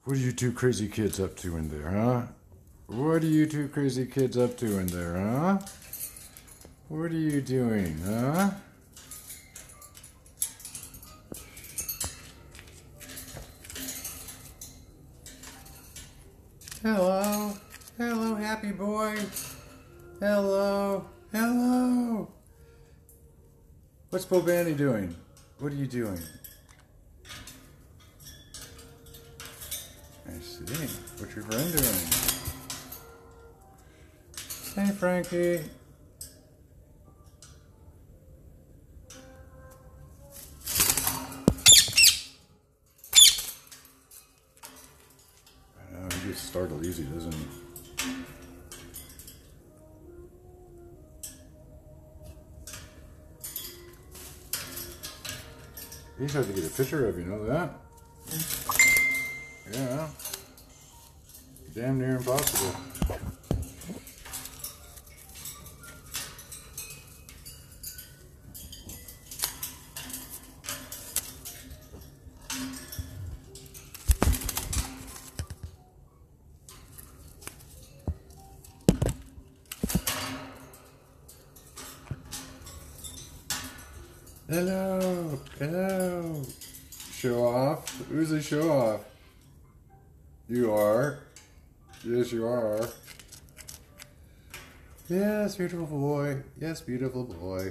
What are you two crazy kids up to in there, huh? What are you two crazy kids up to in there, huh? What are you doing, huh? Hello. Hello, happy boy. Hello. Hello. What's Bobanny doing? What are you doing? I see. What's your friend doing? Hey, Frankie. I know, he gets startled easy, doesn't he? He's hard to get a picture of, you know that? Yeah. Damn near impossible. Hello. Hello. Show off. Who's a show off? You are. Yes, you are. Yes, beautiful boy. Yes, beautiful boy.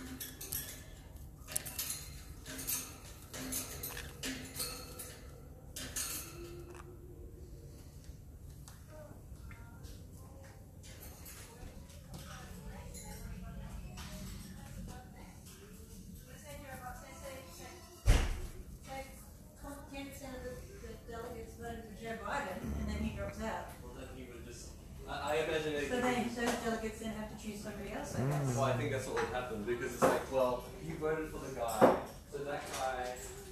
I imagine it. So then those delegates then have to choose somebody else, I guess. Well, I think that's what would happen because it's like, well, you voted for the guy, so that guy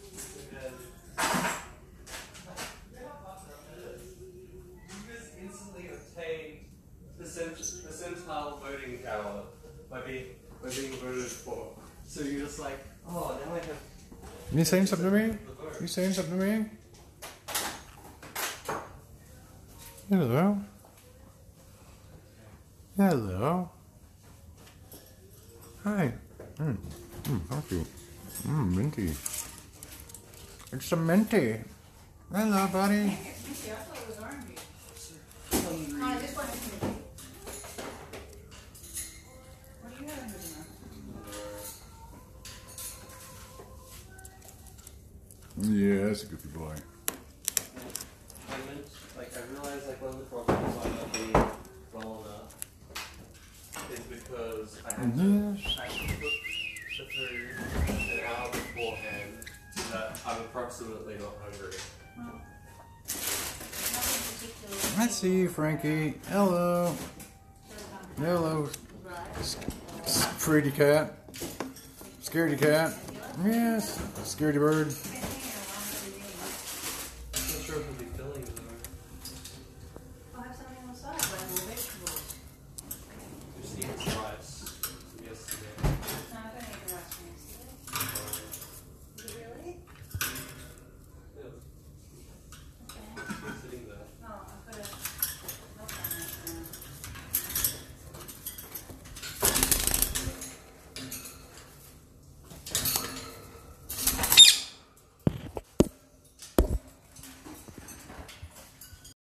you just instantly obtained percentile voting power by being voted for. So you're just like, oh, now I have. You saying something to me? You saying something to me? Hello. Hello. Hi. Thank you. Minty. It's a minty. Hello, buddy. Minty, I thought it was orangey. No, this one is minty. What do you have in your mouth? Yeah, that's a goofy boy. I realized one of the problems by not being well enough is because I had to cook the food an hour beforehand so that I'm approximately not hungry. Well, nothing particular. I see you, Frankie. Hello. Hello. Pretty cat. Scaredy cat. Yes. Scaredy bird.